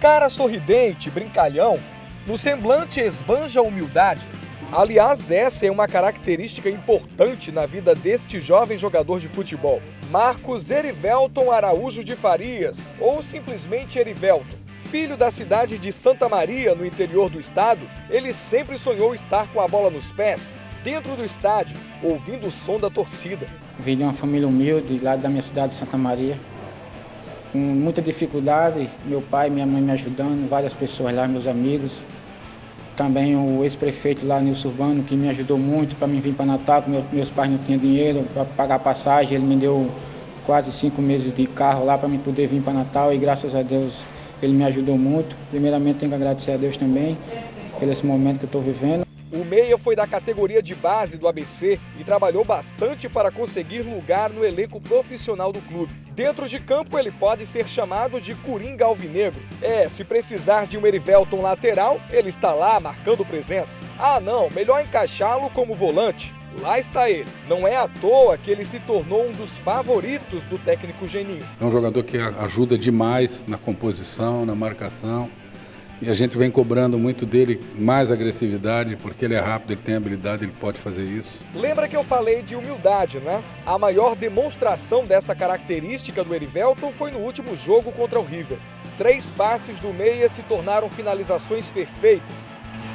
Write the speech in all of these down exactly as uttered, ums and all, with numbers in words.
cara sorridente, brincalhão, no semblante esbanja a humildade. Aliás, essa é uma característica importante na vida deste jovem jogador de futebol. Marcos Erivelton Araújo de Farias, ou simplesmente Erivelton. Filho da cidade de Santa Maria, no interior do estado, ele sempre sonhou estar com a bola nos pés, dentro do estádio, ouvindo o som da torcida. Vim de uma família humilde, lá da minha cidade de Santa Maria. Com muita dificuldade, meu pai e minha mãe me ajudando, várias pessoas lá, meus amigos. Também o ex-prefeito lá, Nilson Urbano, que me ajudou muito para mim vir para Natal, porque meus, meus pais não tinham dinheiro para pagar passagem. Ele me deu quase cinco meses de carro lá para mim poder vir para Natal e graças a Deus ele me ajudou muito. Primeiramente tenho que agradecer a Deus também por esse momento que eu estou vivendo. O meia foi da categoria de base do A B C e trabalhou bastante para conseguir lugar no elenco profissional do clube. Dentro de campo ele pode ser chamado de Coringa Alvinegro. É, se precisar de um Erivelton lateral, ele está lá marcando presença. Ah não, melhor encaixá-lo como volante. Lá está ele. Não é à toa que ele se tornou um dos favoritos do técnico Geninho. É um jogador que ajuda demais na composição, na marcação. E a gente vem cobrando muito dele mais agressividade, porque ele é rápido, ele tem habilidade, ele pode fazer isso. Lembra que eu falei de humildade, né? A maior demonstração dessa característica do Erivelton foi no último jogo contra o River. Três passes do meia se tornaram finalizações perfeitas.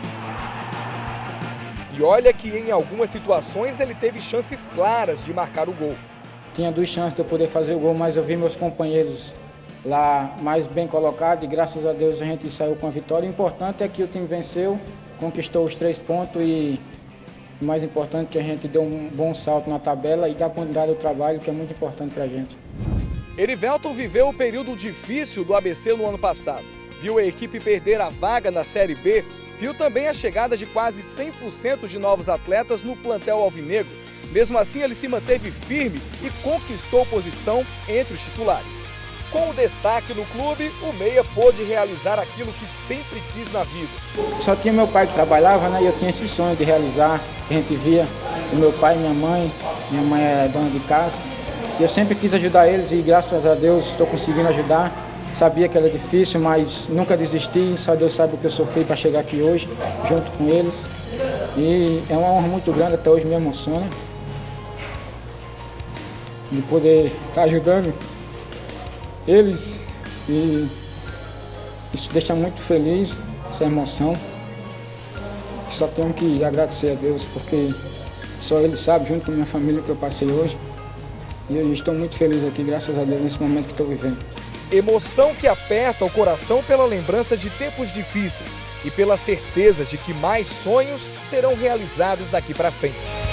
E olha que em algumas situações ele teve chances claras de marcar o gol. Tinha duas chances de eu poder fazer o gol, mas eu vi meus companheiros lá mais bem colocado e graças a Deus a gente saiu com a vitória. O importante é que o time venceu, conquistou os três pontos e o mais importante é que a gente deu um bom salto na tabela e dá continuidade ao trabalho, que é muito importante para a gente. Erivelton viveu o período difícil do A B C no ano passado. Viu a equipe perder a vaga na Série B, viu também a chegada de quase cem por cento de novos atletas no plantel alvinegro. Mesmo assim, ele se manteve firme e conquistou posição entre os titulares. Com o destaque no clube, o meia pôde realizar aquilo que sempre quis na vida. Só tinha meu pai que trabalhava, né? E eu tinha esse sonho de realizar, que a gente via o meu pai e minha mãe. Minha mãe é dona de casa. E eu sempre quis ajudar eles e graças a Deus estou conseguindo ajudar. Sabia que era difícil, mas nunca desisti. Só Deus sabe o que eu sofri para chegar aqui hoje, junto com eles. E é uma honra muito grande, até hoje me emociona. De poder estar ajudando eles e isso deixa muito feliz, essa emoção. Só tenho que agradecer a Deus porque só Ele sabe, junto com a minha família, o que eu passei hoje. E eu estou muito feliz aqui, graças a Deus, nesse momento que estou vivendo. Emoção que aperta o coração pela lembrança de tempos difíceis e pela certeza de que mais sonhos serão realizados daqui para frente.